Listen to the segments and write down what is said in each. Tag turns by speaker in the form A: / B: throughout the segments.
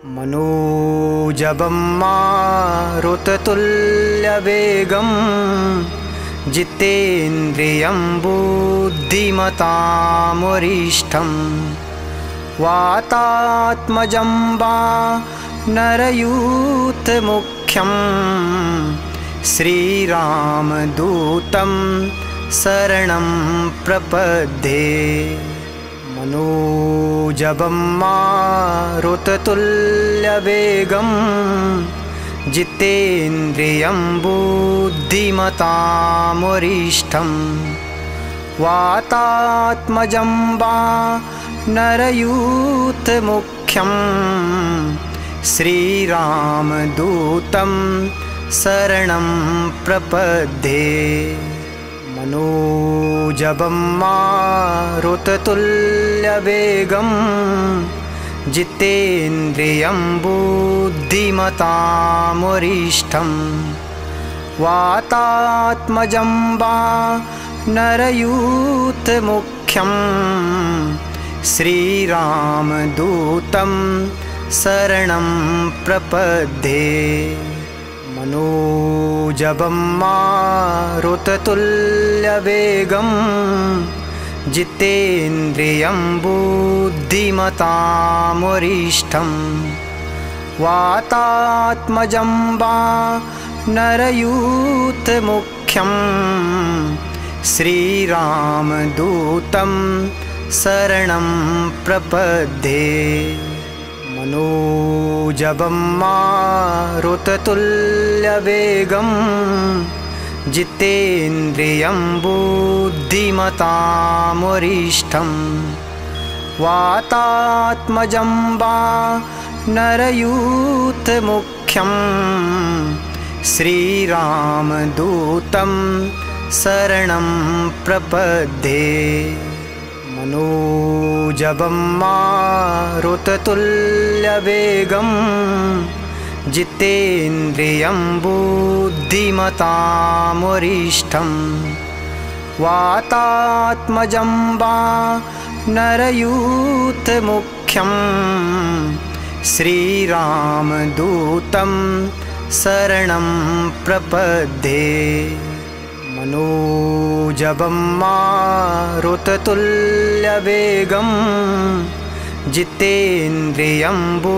A: मनोजवं मारुततुल्यवेगं जितेन्द्रियं बुद्धिमतां वातात्मजं वानरयूथमुख्यं श्रीरामदूतं शरणं प्रपद्ये। मनोजवं मारुततुल्यवेगं जितेन्द्रियं बुद्धिमतां वातात्मजं वानरयूथमुख्यं श्रीरामदूतं शरणं प्रपद्ये। मनोजवं मारुततुल्यवेगं जितेन्द्रियं बुद्धिमतां वातात्मजं वानरयूथमुख्यं श्रीरामदूतं शरणं प्रपद्ये। मनोजवं मारुततुल्यवेगं जितेन्द्रियं बुद्धिमतां वातात्मजं वानरयूथमुख्यं श्रीरामदूतं शरणं प्रपद्ये। मनोजवं मारुततुल्यवेगं जितेन्द्रियं बुद्धिमतां वातात्मजं वानरयूथमुख्यं श्रीरामदूतं शरणं प्रपद्ये। मनोजवं मारुततुल्यवेगं जितेन्द्रियं बुद्धिमतां वातात्मजं वानरयूथमुख्यं श्रीरामदूतं शरणं प्रपद्ये। मनोजवं मारुततुल्यवेगं जितेन्द्रियं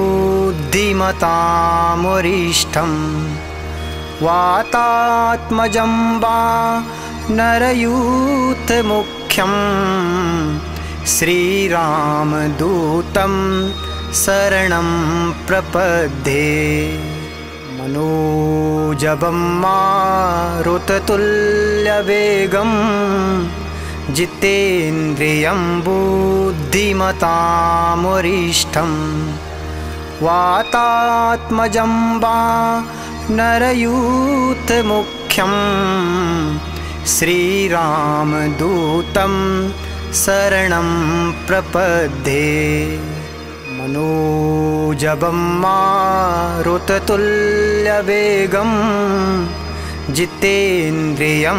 A: बुद्धिमतां वातात्मजं वानरयूथमुख्यं श्रीरामदूतं शरणं प्रपद्ये। मनोजवं मारुततुल्यवेगं जितेन्द्रियं बुद्धिमतां वातात्मजं वानरयूथमुख्यं श्रीरामदूतं शरणं प्रपद्ये। मनोजवं मारुततुल्यवेगं जितेन्द्रियं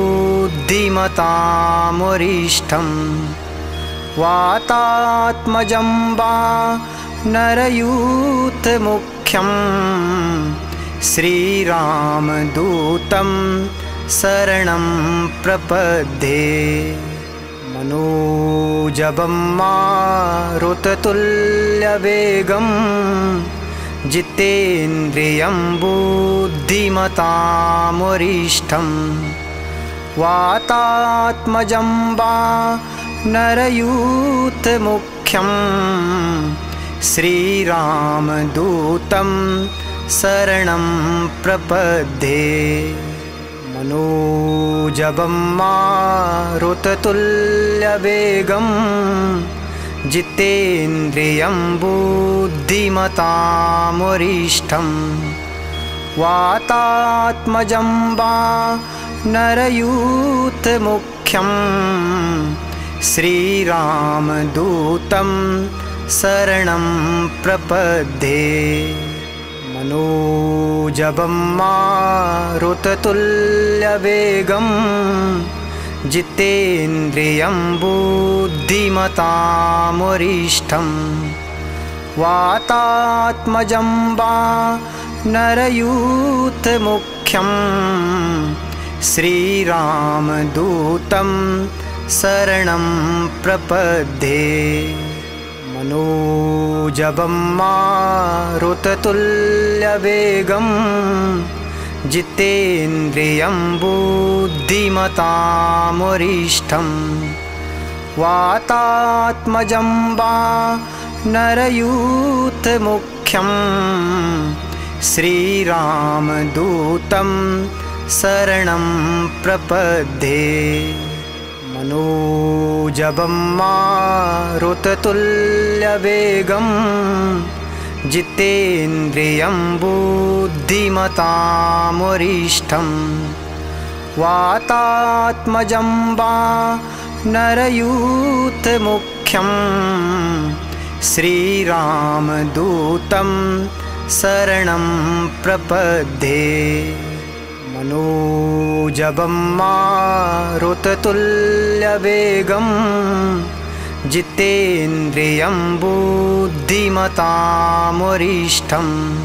A: बुद्धिमतां वातात्मजं वानरयूथमुख्यं श्रीरामदूतं शरणं प्रपद्ये। मनोजवं मारुततुल्यवेगं जितेन्द्रियं बुद्धिमतां वातात्मजं वानरयूथमुख्यं श्रीरामदूतं शरणं प्रपद्ये। मनोजवं मारुततुल्यवेगं जितेन्द्रियं बुद्धिमतां वातात्मजं वानरयूथमुख्यं श्रीरामदूतं शरणं प्रपद्ये। मनोजवं मारुततुल्यवेगं जितेन्द्रियं बुद्धिमतां वातात्मजं वानरयूथमुख्यं श्रीरामदूतं शरणं प्रपद्ये। मनोजवं मारुततुल्यवेगं जितेन्द्रियं बुद्धिमतां वातात्मजं वानरयूथमुख्यं श्रीरामदूतं शरणं प्रपद्ये। मनोजवं मारुततुल्यवेगं जितेन्द्रियं बुद्धिमतां वातात्मजं वानरयूथमुख्यं श्रीरामदूतं शरणं प्रपद्ये। मनोजवं मारुततुल्यवेगं जितेन्द्रियं बुद्धिमतां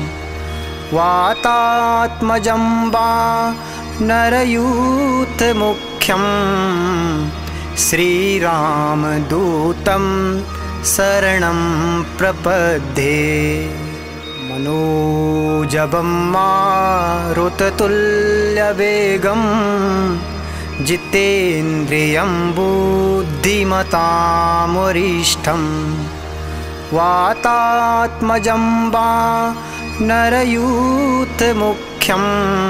A: वातात्मजं वानरयूथमुख्यं श्रीरामदूतं शरणं प्रपद्ये। मनोजवं मारुततुल्यवेगं जितेन्द्रियं बुद्धिमतां वातात्मजं वानरयूथमुख्यं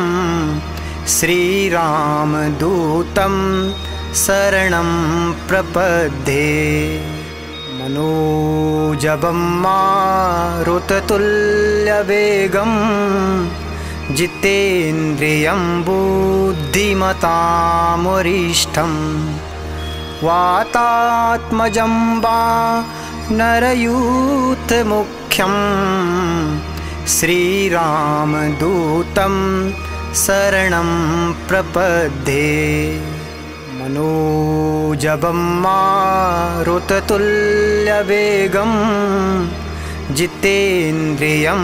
A: श्रीरामदूतं शरणं प्रपद्ये। मनोजवं मारुततुल्यवेगं जितेन्द्रियं बुद्धिमतां वातात्मजं वानरयूथमुख्यं श्रीरामदूतं शरणं प्रपद्ये। मनोजवं मारुततुल्यवेगं जितेन्द्रियं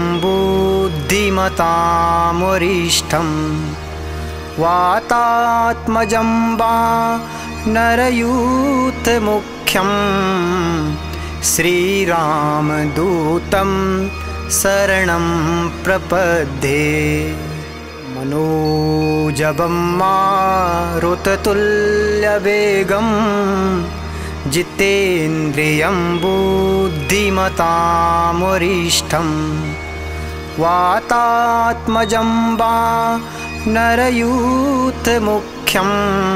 A: बुद्धिमतां वातात्मजं वानरयूथमुख्यं श्रीरामदूतं शरणं प्रपद्ये। मनोजवं मारुततुल्यवेगं जितेन्द्रियं बुद्धिमतां वातात्मजं वानरयूथमुख्यं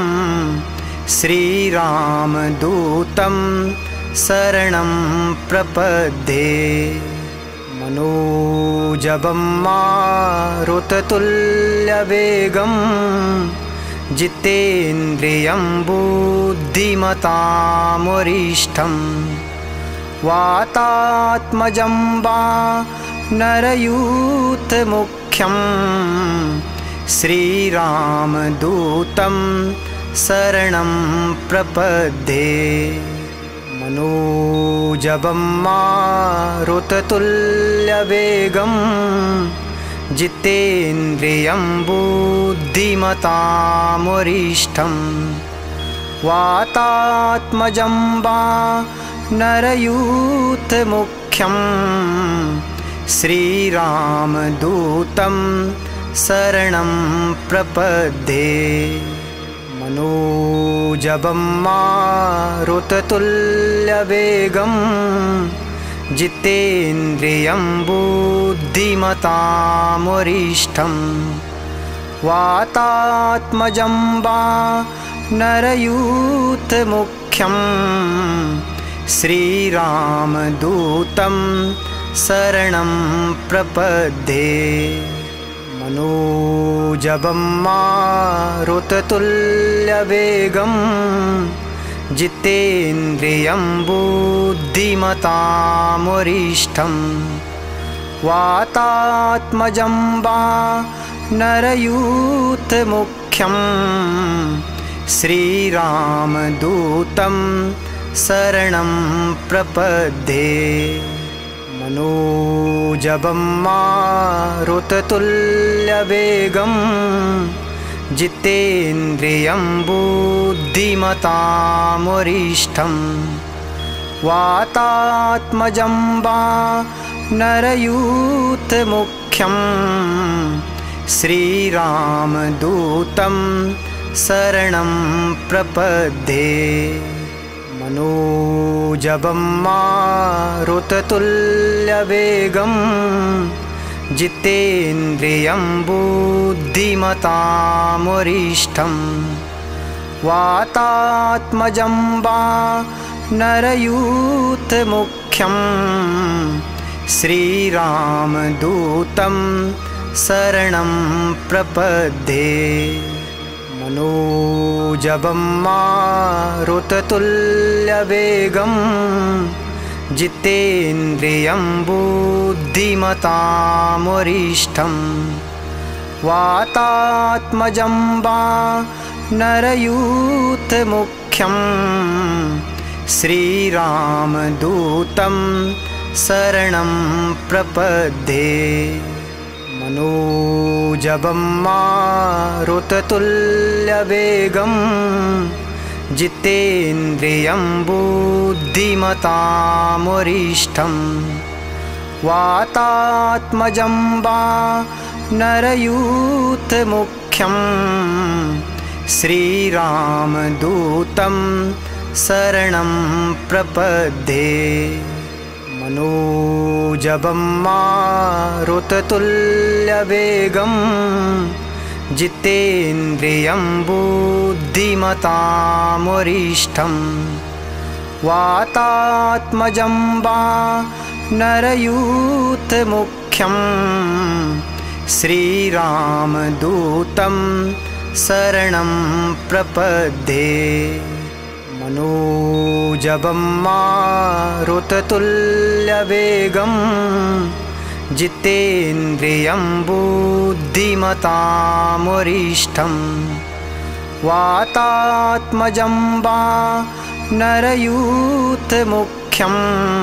A: श्रीरामदूतं शरणं प्रपद्ये। मनोजवं मारुततुल्यवेगं जितेन्द्रियं बुद्धिमतां वातात्मजं वानरयूथमुख्यं श्रीरामदूतं शरणं प्रपद्ये। मनोजवं मारुततुल्यवेगं जितेन्द्रियं बुद्धिमतां वातात्मजं वानरयूथमुख्यं श्रीरामदूतं शरणं प्रपद्ये। मनोजवं मारुततुल्यवेगं जितेन्द्रियं बुद्धिमतां वातात्मजं वानरयूथमुख्यं श्रीरामदूतं शरणं प्रपद्ये। मनोजवं मारुततुल्यवेगं जितेन्द्रियं बुद्धिमतां वातात्मजं वानरयूथमुख्यं श्रीरामदूतं शरणं प्रपद्ये। मनोजवं मारुततुल्यवेगं जितेन्द्रियं बुद्धिमतां वातात्मजं वानरयूथमुख्यं श्रीरामदूतं शरणं प्रपद्ये। मनोजवं मारुततुल्यवेगं जितेन्द्रियं बुद्धिमतां वातात्मजं वानरयूथमुख्यं श्रीरामदूतं शरणं प्रपद्ये। मनोजवं मारुततुल्यवेगं जितेन्द्रियं बुद्धिमतां वातात्मजं वानरयूथमुख्यं श्रीरामदूतं शरणं प्रपद्ये। मनोजवं मारुततुल्यवेगं जितेन्द्रियं बुद्धिमतां वातात्मजं वानरयूथमुख्यं श्रीरामदूतं शरणं प्रपद्ये। मनोजवं मारुततुल्यवेगं जितेन्द्रियं बुद्धिमतां वातात्मजं वानरयूथमुख्यं श्रीरामदूतं शरणं प्रपद्ये। मनोजवं मारुततुल्यवेगं जितेन्द्रियं बुद्धिमतां वातात्मजं वानरयूथमुख्यं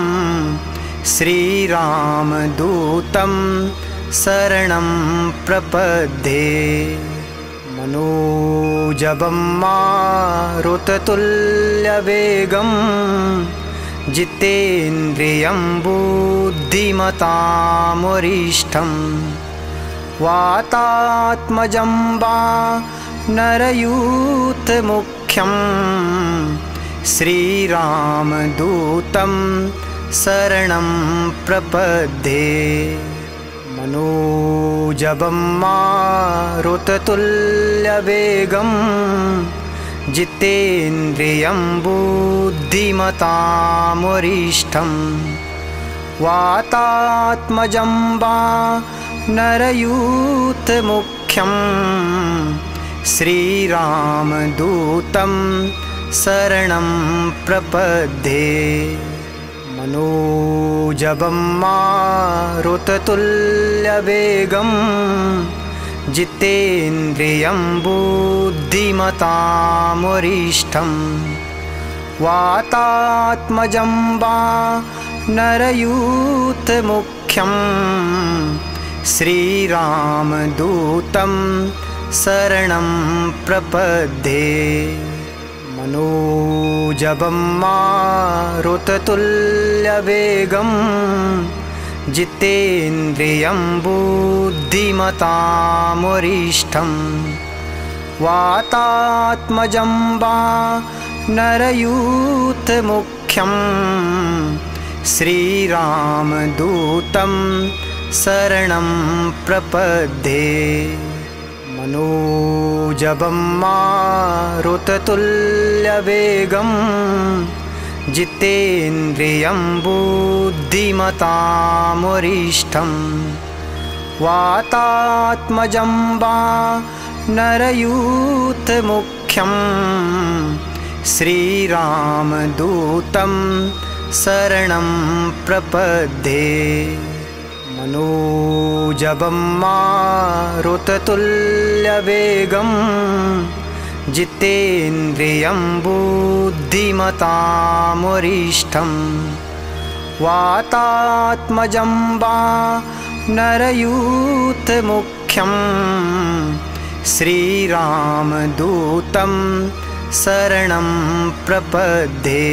A: श्रीरामदूतं शरणं प्रपद्ये। मनोजवं मारुततुल्यवेगं जितेन्द्रियं बुद्धिमतां वातात्मजं वानरयूथमुख्यं श्रीरामदूतं शरणं प्रपद्ये। मनोजवं मारुततुल्यवेगं जितेन्द्रियं बुद्धिमतां वातात्मजं वानरयूथमुख्यं श्रीरामदूतं शरणं प्रपद्ये। मनोजवं मारुततुल्यवेगं जितेन्द्रियं बुद्धिमतां वातात्मजं वानरयूथमुख्यं श्रीरामदूतं शरणं प्रपद्ये। मनोजवं मारुततुल्यवेगं जितेन्द्रियं बुद्धिमतां वातात्मजं वानरयूथमुख्यं श्रीरामदूतं शरणं प्रपद्ये। मनोजवं मारुततुल्यवेगं जितेन्द्रियं बुद्धिमतां वातात्मजं वानरयूथमुख्यं श्रीरामदूतं शरणं प्रपद्ये। मनोजवं मारुततुल्यवेगं जितेन्द्रियं बुद्धिमतां वातात्मजं वानरयूथमुख्यं श्रीरामदूतं शरणं प्रपद्ये।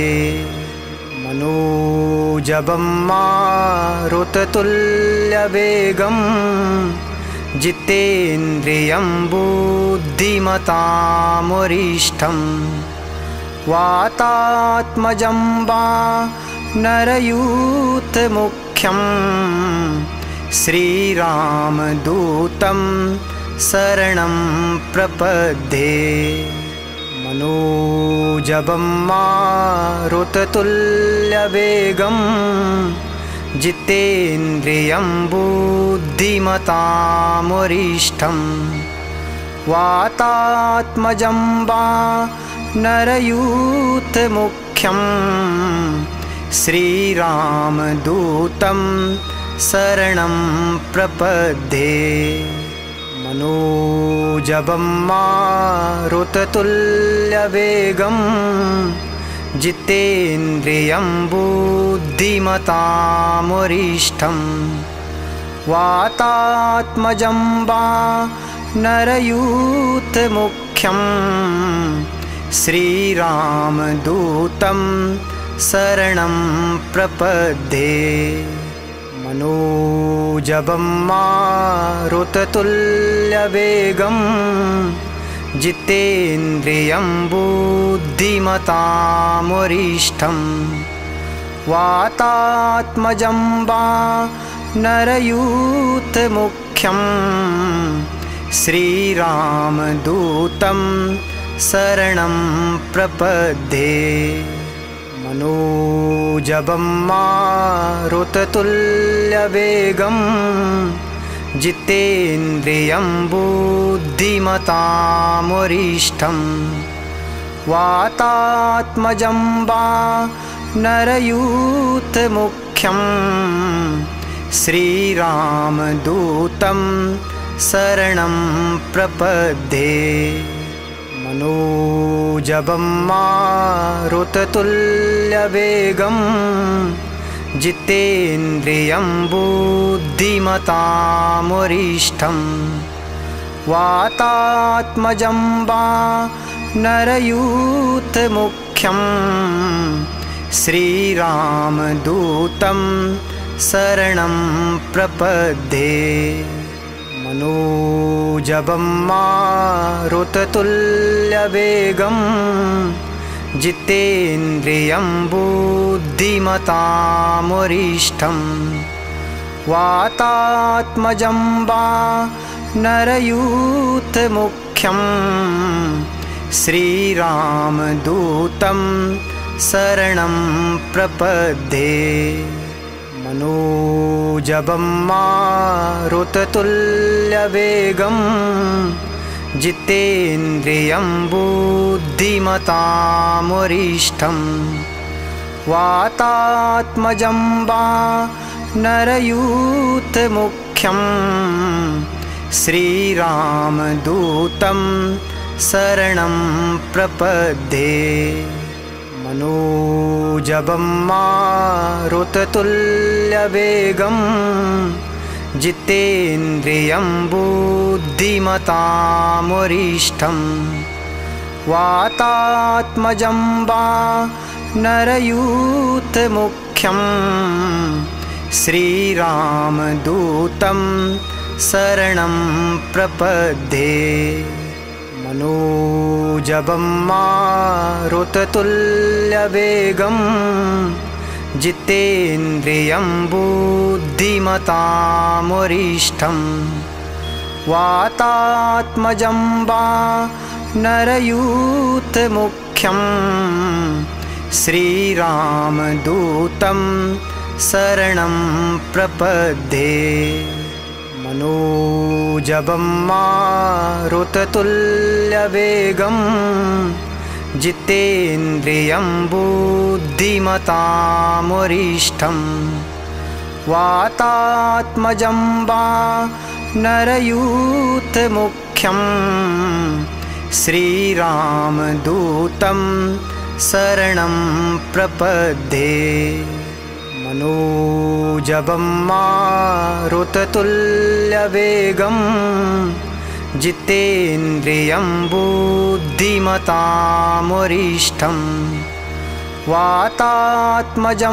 A: मनोजवं मारुततुल्यवेगं जितेन्द्रियं बुद्धिमतां वातात्मजं वानरयूथमुख्यं श्रीरामदूतं शरणं प्रपद्ये। मनोजवं मारुततुल्यवेगं जितेन्द्रियं बुद्धिमतां वातात्मजं वानरयूथमुख्यं श्रीरामदूतं शरणं प्रपद्ये। मनोजवं मारुततुल्यवेगं जितेन्द्रियं बुद्धिमतां वातात्मजं वानरयूथमुख्यं श्रीरामदूतं शरणं प्रपद्ये। मनोजवं मारुततुल्यवेगं जितेन्द्रियं बुद्धिमतां वातात्मजं वानरयूथमुख्यं श्रीरामदूतं शरणं प्रपद्ये। मनोजवं मारुततुल्यवेगं जितेन्द्रियं बुद्धिमतां वातात्मजं वानरयूथमुख्यं श्रीरामदूतं शरणं प्रपद्ये। मनोजवं मारुततुल्यवेगं जितेन्द्रियं बुद्धिमतां वातात्मजं वानरयूथमुख्यं श्रीरामदूतं शरणं प्रपद्ये। मनोजवं मारुततुल्यवेगं जितेन्द्रियं बुद्धिमतां वातात्मजं वानरयूथमुख्यं श्रीरामदूतं शरणं प्रपद्ये। मनोजवं मारुततुल्यवेगं जितेन्द्रियं बुद्धिमतां वातात्मजं वानरयूथमुख्यं श्रीरामदूतं शरणं प्रपद्ये। मनोजवं मारुततुल्यवेगं जितेन्द्रियं बुद्धिमतां वातात्मजं वानरयूथमुख्यं श्रीरामदूतं शरणं प्रपद्ये। मनोजवं मारुततुल्यवेगं जितेन्द्रियं बुद्धिमतां वातात्मजं वानरयूथमुख्यं श्रीरामदूतं शरणं प्रपद्ये। मनोजवं मारुततुल्यवेगं जितेन्द्रियं बुद्धिमतां वातात्मजं वानरयूथमुख्यं श्रीरामदूतं शरणं प्रपद्ये। मनोजवं मारुततुल्यवेगं जितेन्द्रियं बुद्धिमतां वातात्मजं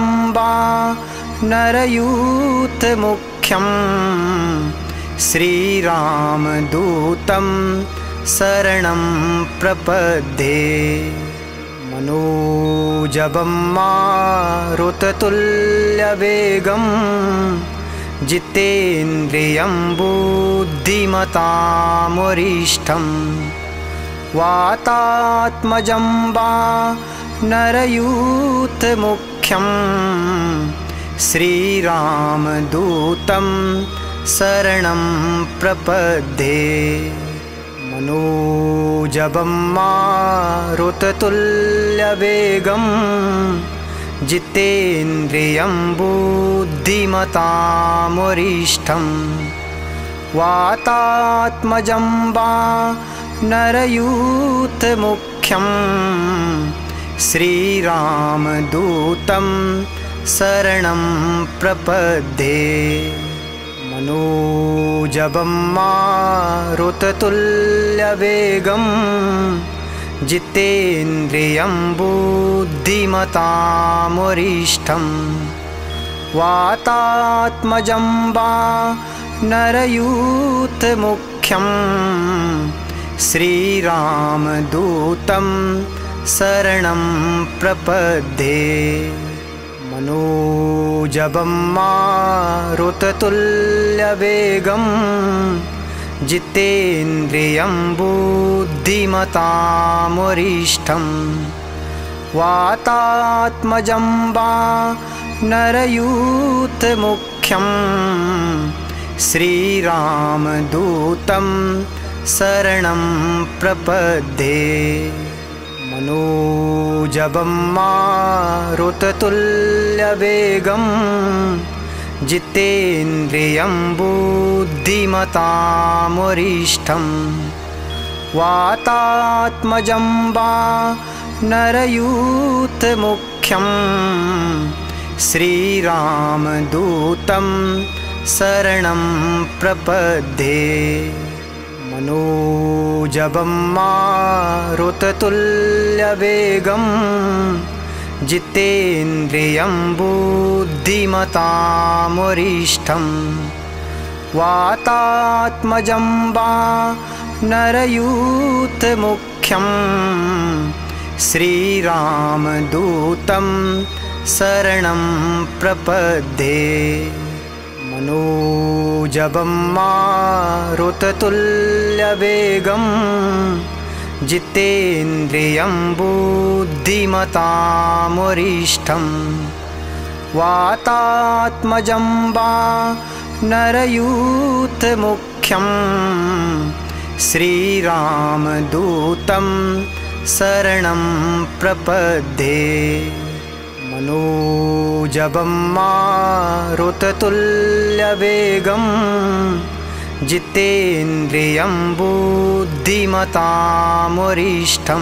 A: वानरयूथमुख्यं श्रीरामदूतं शरणं प्रपद्ये। मनोजवं मारुततुल्यवेगं जितेन्द्रियं बुद्धिमतां वातात्मजं वानरयूथमुख्यं श्रीरामदूतं शरणं प्रपद्ये। मनोजवं मारुततुल्यवेगं जितेन्द्रियं बुद्धिमतां वातात्मजं वानरयूथमुख्यं श्रीरामदूतं शरणं प्रपद्ये। मनोजवं मारुततुल्यवेगं जितेन्द्रियं बुद्धिमतां वातात्मजं वानरयूथमुख्यं श्रीरामदूतं शरणं प्रपद्ये। मनोजवं मारुततुल्यवेगं जितेन्द्रियं बुद्धिमतां वातात्मजं वानरयूथमुख्यं श्रीरामदूतं शरणं प्रपद्ये। मनोजवं मारुततुल्यवेगं जितेन्द्रियं बुद्धिमतां वातात्मजं वानरयूथमुख्यं श्रीरामदूतं शरणं प्रपद्ये। मनोजवं मारुततुल्यवेगं जितेन्द्रियं बुद्धिमतां वातात्मजं वानरयूथमुख्यं श्रीरामदूतं शरणं प्रपद्ये। मनोजवं मारुततुल्यवेगं जितेन्द्रियं बुद्धिमतां वातात्मजं वानरयूथमुख्यं श्रीरामदूतं शरणं प्रपद्ये। मनोजवं मारुततुल्यवेगं जितेन्द्रियं बुद्धिमतां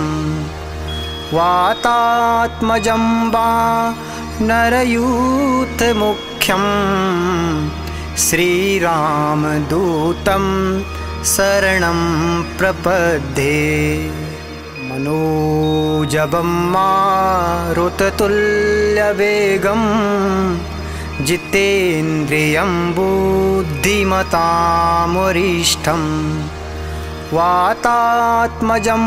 A: वातात्मजं वानरयूथमुख्यं श्रीरामदूतं शरणं प्रपद्ये। मनोजवं मारुततुल्यवेगं जितेन्द्रियं बुद्धिमतां वातात्मजं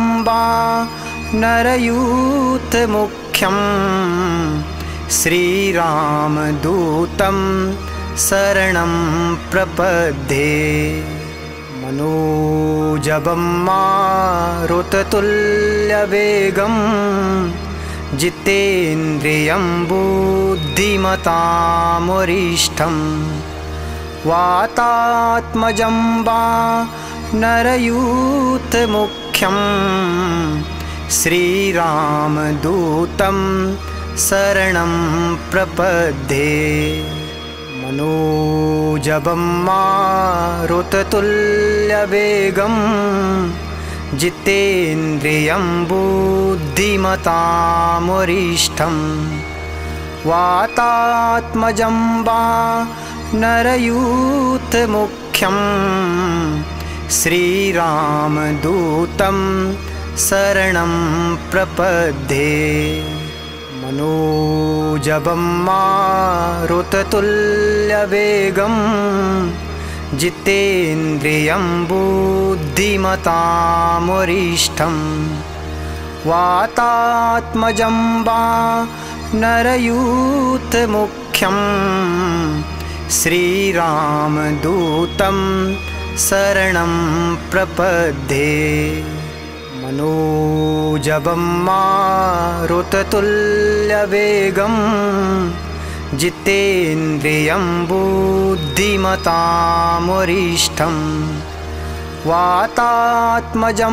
A: वानरयूथमुख्यं श्रीरामदूतं शरणं प्रपद्ये। मनोजवं मारुततुल्यवेगं जितेन्द्रियं बुद्धिमतां वातात्मजं वानरयूथमुख्यं श्रीरामदूतं शरणं प्रपद्ये। मनोजवं मारुततुल्यवेगं जितेन्द्रियं बुद्धिमतां वातात्मजं वानरयूथमुख्यं श्रीरामदूतं शरणं प्रपद्ये। मनोजवं मारुततुल्यवेगं जितेन्द्रियं बुद्धिमतां वातात्मजं वानरयूथमुख्यं श्रीरामदूतं शरणं प्रपद्ये। मनोजवं मारुततुल्यवेगं जितेन्द्रियं बुद्धिमतां वातात्मजं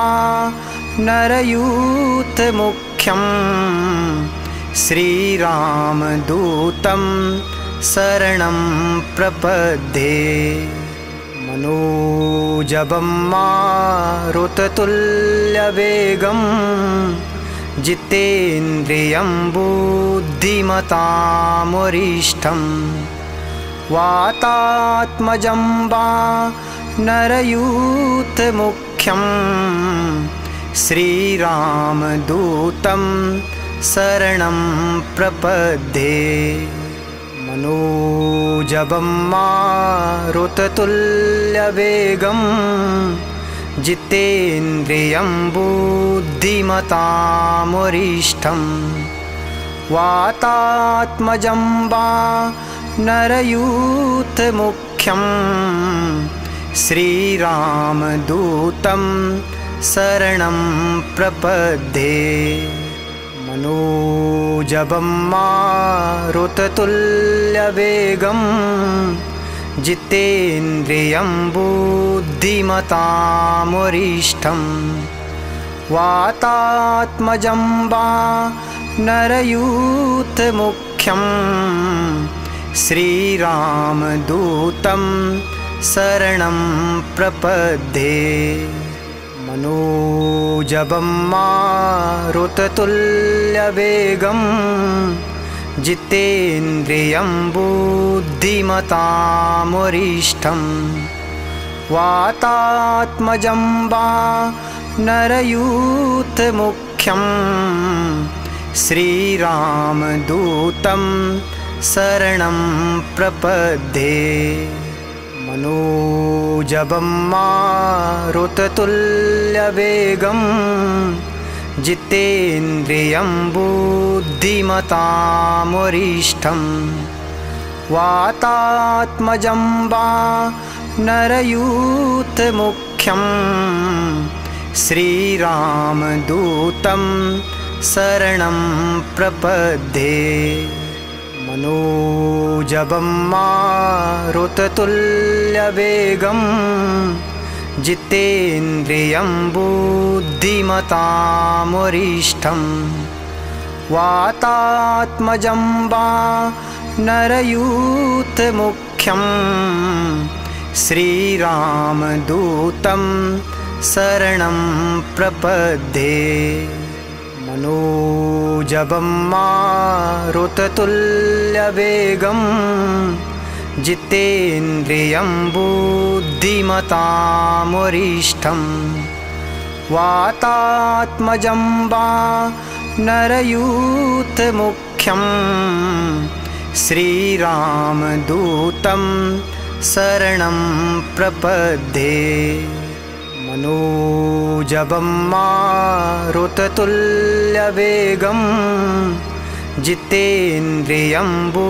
A: वानरयूथमुख्यं श्रीरामदूतं शरणं प्रपद्ये। मनोजवं मारुततुल्यवेगं जितेन्द्रियं बुद्धिमतां वातात्मजं वानरयूथमुख्यं श्रीरामदूतं शरणं प्रपद्ये। मनोजवं मारुततुल्यवेगं जितेन्द्रियं बुद्धिमतां वातात्मजं वानरयूथमुख्यं श्रीरामदूतं शरणं प्रपद्ये। मनोजवं मारुततुल्यवेगं जितेन्द्रियं बुद्धिमतां वातात्मजं वानरयूथमुख्यं श्रीरामदूतं शरणं प्रपद्ये। मनोजवं मारुततुल्यवेगं जितेन्द्रियं बुद्धिमतां वातात्मजं वानरयूथमुख्यं श्रीरामदूतं शरणं प्रपद्ये। मनोजवं मारुततुल्यवेगं जितेन्द्रियं बुद्धिमतां वातात्मजं वानरयूथमुख्यं श्रीरामदूतं शरणं प्रपद्ये। मनोजवं मारुततुल्यवेगं जितेन्द्रियं बुद्धिमतां वातात्मजं वानरयूथमुख्यं श्रीरामदूतं शरणं प्रपद्ये। मनोजवं मारुततुल्यवेगं जितेन्द्रियं बुद्धिमतां वातात्मजं वानरयूथमुख्यं श्रीरामदूतं शरणं प्रपद्ये। मनोजवं मारुततुल्यवेगं जितेन्द्रियं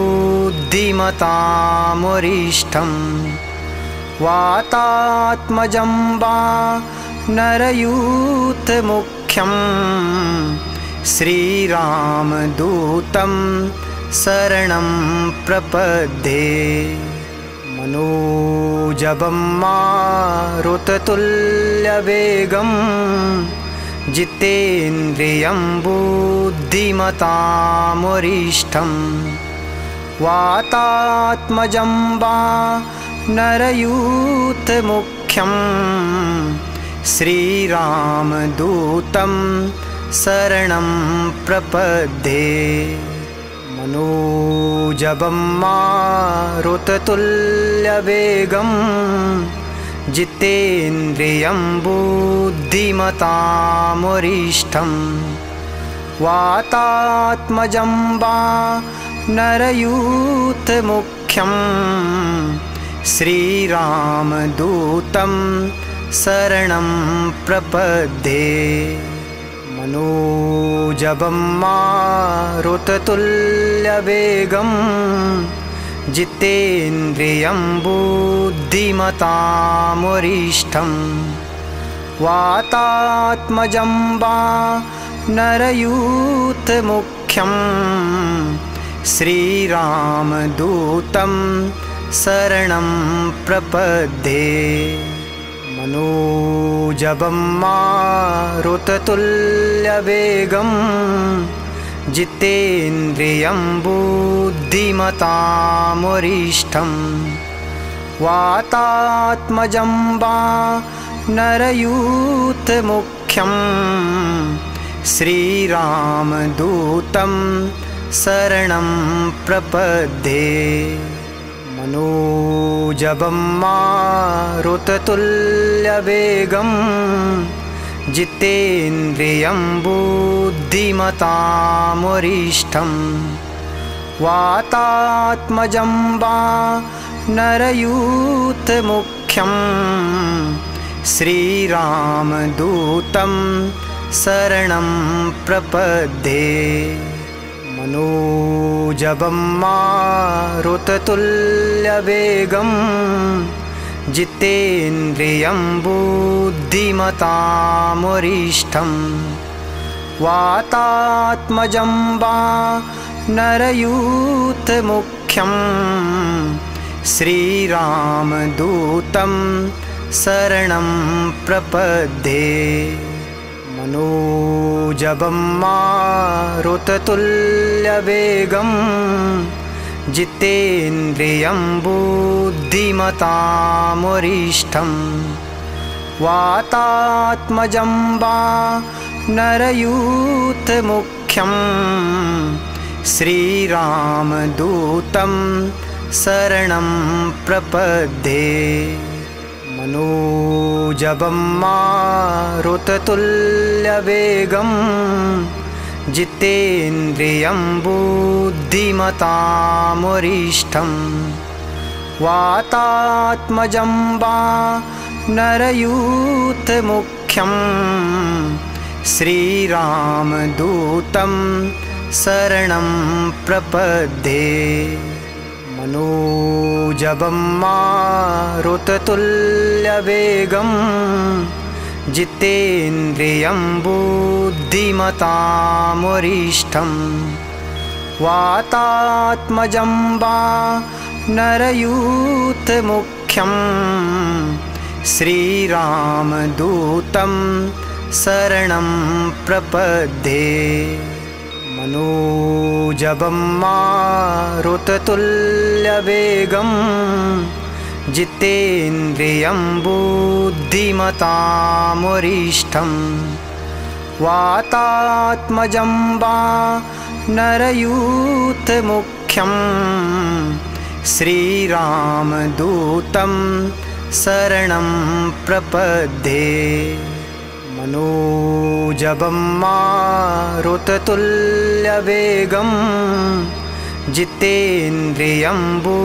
A: बुद्धिमतां वातात्मजं वानरयूथमुख्यं श्रीरामदूतं शरणं प्रपद्ये। मनोजवं मारुततुल्यवेगं जितेन्द्रियं बुद्धिमतां वातात्मजं वानरयूथमुख्यं श्रीरामदूतं शरणं प्रपद्ये। मनोजवं मारुततुल्यवेगं जितेन्द्रियं बुद्धिमतां वातात्मजं वानरयूथमुख्यं श्रीरामदूतं शरणं प्रपद्ये। मनोजवं मारुततुल्यवेगं जितेन्द्रियं बुद्धिमतां वातात्मजं वानरयूथमुख्यं श्रीरामदूतं शरणं प्रपद्ये। मनोजवं मारुततुल्यवेगं जितेन्द्रियं बुद्धिमतां वातात्मजं वानरयूथमुख्यं श्रीरामदूतं शरणं प्रपद्ये। मनोजवं मारुततुल्यवेगं जितेन्द्रियं बुद्धिमतां वातात्मजं वानरयूथमुख्यं श्रीरामदूतं शरणं प्रपद्ये। मनोजवं मारुततुल्यवेगं जितेन्द्रियं बुद्धिमतां वातात्मजं वानरयूथमुख्यं श्रीरामदूतं शरणं प्रपद्ये। मनोजवं मारुततुल्यवेगं जितेन्द्रियं बुद्धिमतां वातात्मजं वानरयूथमुख्यं श्रीरामदूतं शरणं प्रपद्ये। मनोजवं मारुततुल्यवेगं जितेन्द्रियं बुद्धिमतां वातात्मजं वानरयूथमुख्यं श्रीरामदूतं शरणं प्रपद्ये। मनोजवं मारुततुल्यवेगं जितेन्द्रियं बुद्धिमतां वातात्मजं वानरयूथमुख्यं श्रीरामदूतं शरणं प्रपद्ये। मनोजवं मारुततुल्यवेगं जितेन्द्रियं बुद्धिमतां वातात्मजं वानरयूथमुख्यं श्रीरामदूतं शरणं प्रपद्ये। मनोजवं मारुततुल्यवेगं जितेन्द्रियं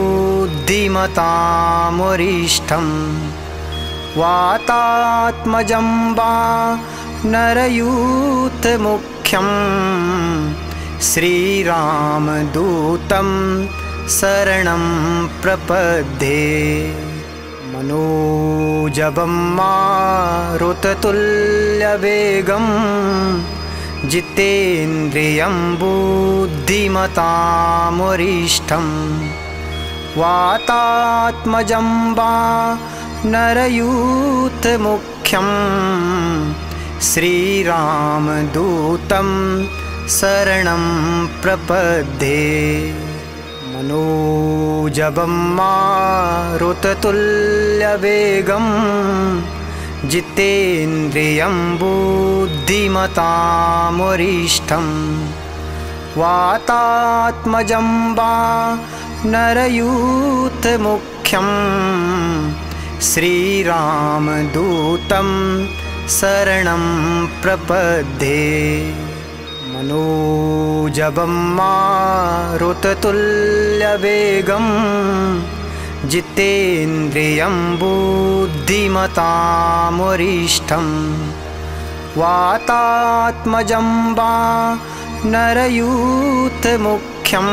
A: बुद्धिमतां वातात्मजं वानरयूथमुख्यं श्रीरामदूतं शरणं प्रपद्ये। मनोजवं मारुततुल्यवेगं जितेन्द्रियं बुद्धिमतां वातात्मजं वानरयूथमुख्यं श्रीरामदूतं शरणं प्रपद्ये। मनोजवं मारुततुल्यवेगं जितेन्द्रियं बुद्धिमतां वातात्मजं वानरयूथमुख्यं श्रीरामदूतं शरणं प्रपद्ये। मनोजवं मारुततुल्यवेगं जितेन्द्रियं बुद्धिमतां वातात्मजं वानरयूथमुख्यं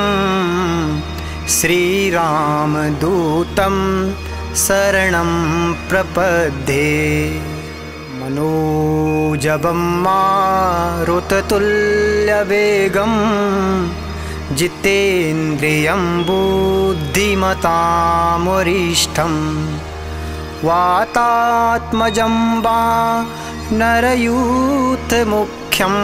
A: श्रीरामदूतं शरणं प्रपद्ये। मनोजवं मारुततुल्यवेगं जितेन्द्रियं बुद्धिमतां वातात्मजं वानरयूथमुख्यं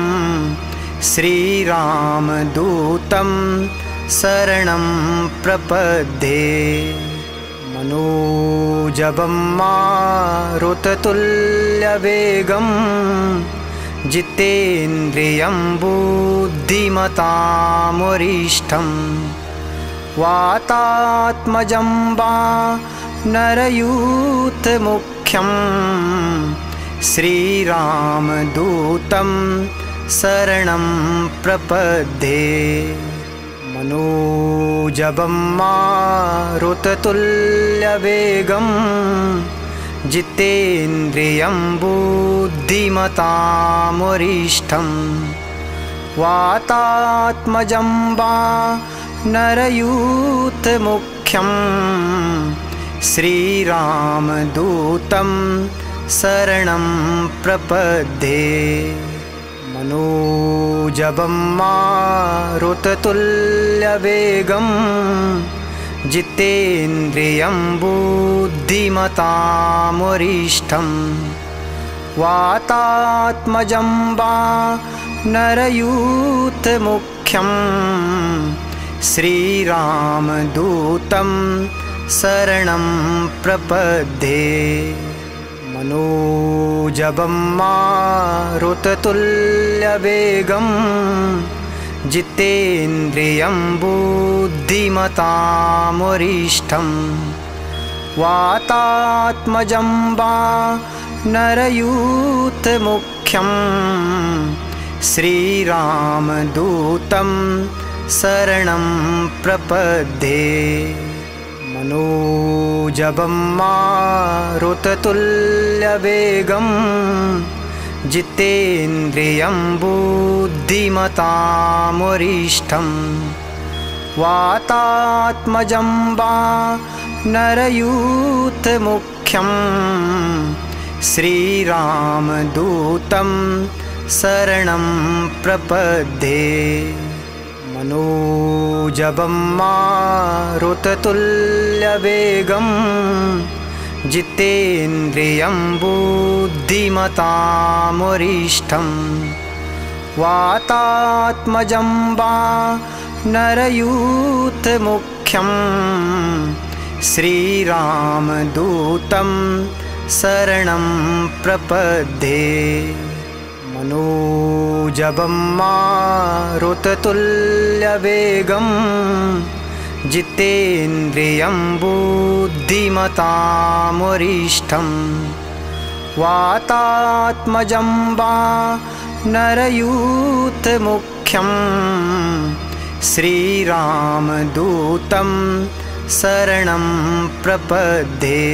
A: श्रीरामदूतं शरणं प्रपद्ये। मनोजवं मारुततुल्यवेगं जितेन्द्रियं बुद्धिमतां वातात्मजं वानरयूथमुख्यं श्रीरामदूतं शरणं प्रपद्ये। मनोजवं मारुततुल्यवेगं जितेन्द्रियं बुद्धिमतां वातात्मजं वानरयूथमुख्यं श्रीरामदूतं शरणं प्रपद्ये। मनोजवं मारुततुल्यवेगं जितेन्द्रियं बुद्धिमतां वातात्मजं वानरयूथमुख्यं श्रीरामदूतं शरणं प्रपद्ये। मनोजवं मारुततुल्यवेगं जितेन्द्रियं बुद्धिमतां वातात्मजं वानरयूथमुख्यं श्रीरामदूतं शरणं प्रपद्ये। मनोजवं मारुततुल्यवेगं जितेन्द्रियं बुद्धिमतां वातात्मजं वानरयूथमुख्यं श्रीरामदूतं शरणं प्रपद्ये। मनोजवं मारुततुल्यवेगं जितेन्द्रियं बुद्धिमतां वातात्मजं वानरयूथमुख्यं श्रीरामदूतं शरणं प्रपद्ये। मनोजवं मारुततुल्यवेगं जितेन्द्रियं बुद्धिमतां वातात्मजं वानरयूथमुख्यं श्रीरामदूतं शरणं प्रपद्ये।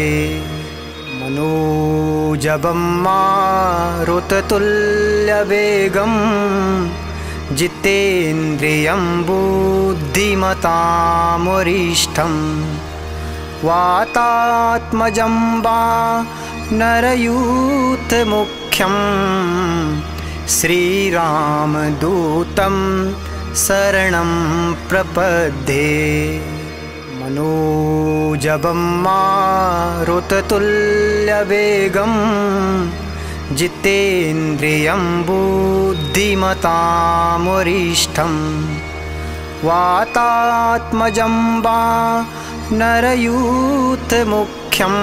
A: मनोजवं मारुततुल्यवेगं जितेन्द्रियं बुद्धिमतां वातात्मजं वानरयूथमुख्यं श्रीरामदूतं शरणं प्रपद्ये। मनोजवं मारुततुल्यवेगं जितेन्द्रियं बुद्धिमतां वातात्मजं वानरयूथमुख्यं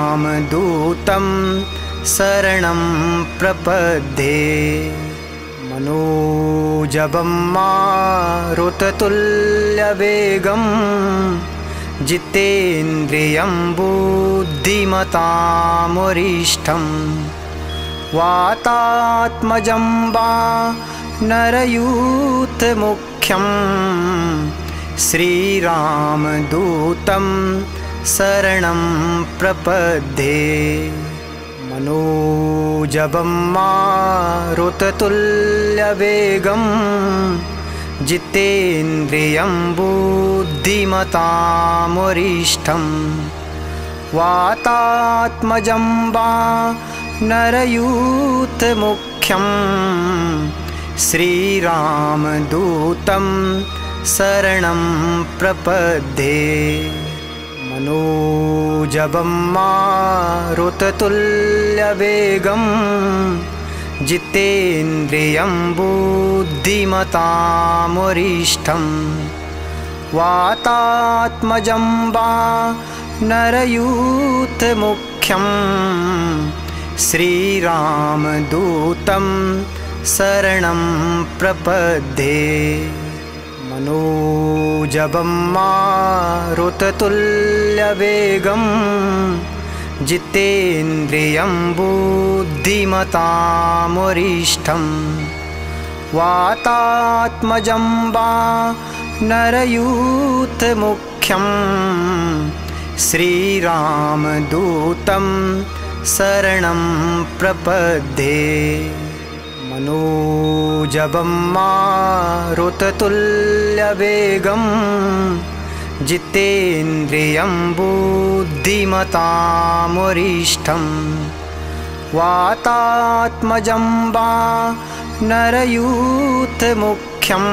A: श्रीरामदूतं शरणं प्रपद्ये। मनोजवं मारुततुल्यवेगं जितेन्द्रियं बुद्धिमतां वातात्मजं वानरयूथमुख्यं श्रीरामदूतं शरणं प्रपद्ये। मनोजवं मारुततुल्यवेगं जितेन्द्रियं बुद्धिमतां वातात्मजं वानरयूथमुख्यं श्रीरामदूतं शरणं प्रपद्ये। मनोजवं मारुततुल्यवेगं जितेन्द्रियं बुद्धिमतां वातात्मजं वानरयूथमुख्यं श्रीरामदूतं शरणं प्रपद्ये। मनोजवं मारुततुल्यवेगं जितेन्द्रियं बुद्धिमतां वातात्मजं वानरयूथमुख्यं श्रीरामदूतं शरणं प्रपद्ये। मनोजवं मारुततुल्यवेगं जितेन्द्रियं बुद्धिमतां वातात्मजं वानरयूथमुख्यं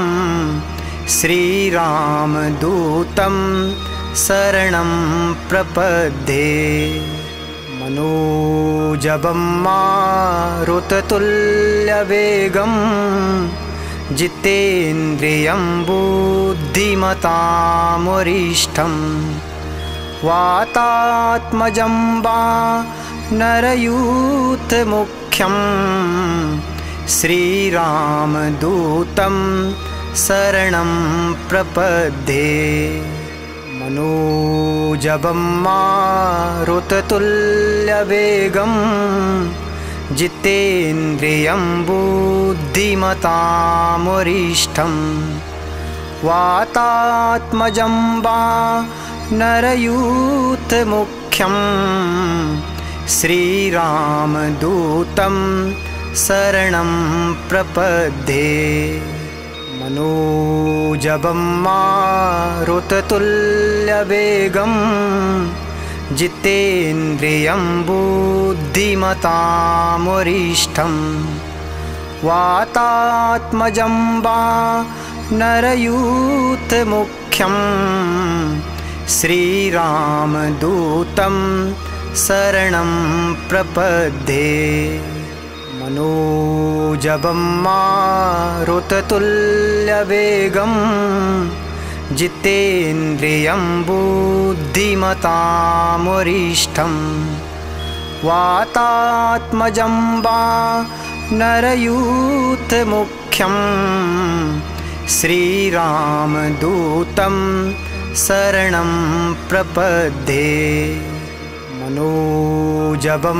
A: श्रीरामदूतं शरणं प्रपद्ये। मनोजवं मारुततुल्यवेगं जितेन्द्रियं बुद्धिमतां वातात्मजं वानरयूथमुख्यं श्रीरामदूतं शरणं प्रपद्ये। मनोजवं मारुततुल्यवेगं जितेन्द्रियं बुद्धिमतां वातात्मजं वानरयूथमुख्यं श्रीरामदूतं शरणं प्रपद्ये। मनोजवं मारुततुल्यवेगं जितेन्द्रियं बुद्धिमतां वातात्मजं वानरयूथमुख्यं श्रीरामदूतं शरणं प्रपद्ये। मनोजवं मारुततुल्यवेगं जितेन्द्रियं बुद्धिमतां वातात्मजं वानरयूथमुख्यं श्रीरामदूतं शरणं प्रपद्ये। मनोजवं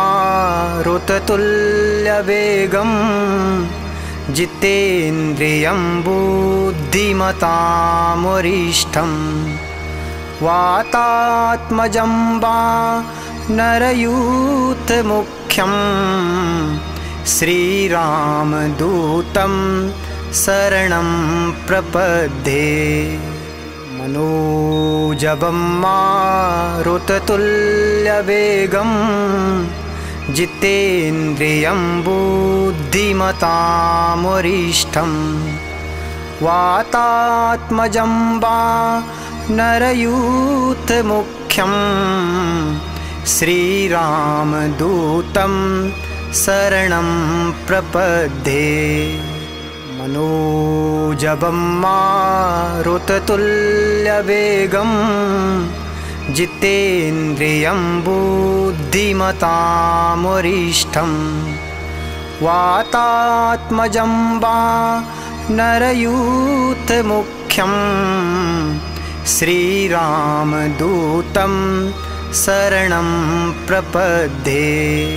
A: मारुततुल्यवेगं जितेन्द्रियं बुद्धिमतां वातात्मजं वानरयूथमुख्यं श्रीरामदूतं शरणं प्रपद्ये। मनोजवं मारुततुल्यवेगं जितेन्द्रियं बुद्धिमतां वातात्मजं वानरयूथमुख्यं श्रीरामदूतं शरणं प्रपद्ये। मनोजवं मारुततुल्यवेगं जितेन्द्रियं बुद्धिमतां वातात्मजं वानरयूथमुख्यं श्रीरामदूतं शरणं प्रपद्ये।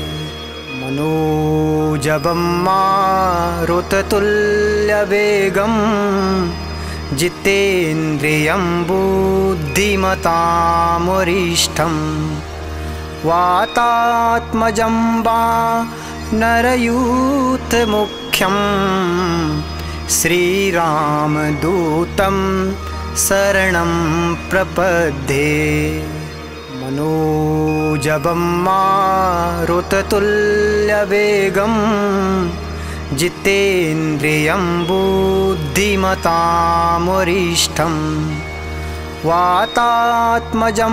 A: मनोजवं मारुततुल्यवेगं जितेन्द्रियं बुद्धिमतां वातात्मजं वानरयूथमुख्यं श्रीरामदूतं शरणं प्रपद्ये। मनोजवं मारुततुल्यवेगं जितेन्द्रियं बुद्धिमतां वातात्मजं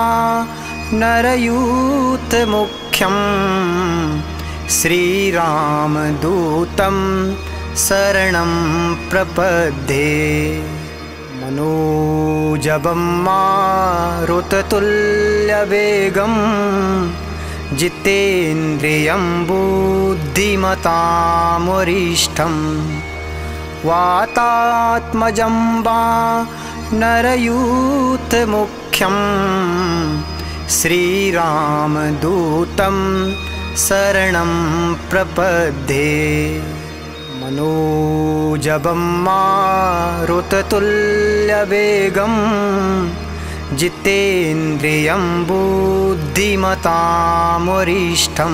A: वानरयूथमुख्यं श्रीरामदूतं शरणं प्रपद्ये। मनोजवं मारुततुल्यवेगं जितेन्द्रियं बुद्धिमतां वातात्मजं वानरयूथमुख्यं श्रीरामदूतं शरणं प्रपद्ये। मनोजवं मारुततुल्यवेगं जितेन्द्रियं बुद्धिमतां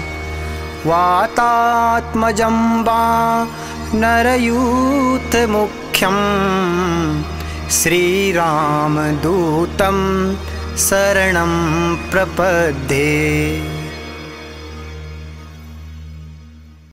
A: वातात्मजं वानरयूथमुख्यं श्रीरामदूतं शरणं प्रपद्ये।